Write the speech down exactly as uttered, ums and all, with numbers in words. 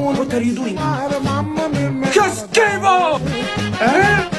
What are you doing? Just give up! Eh?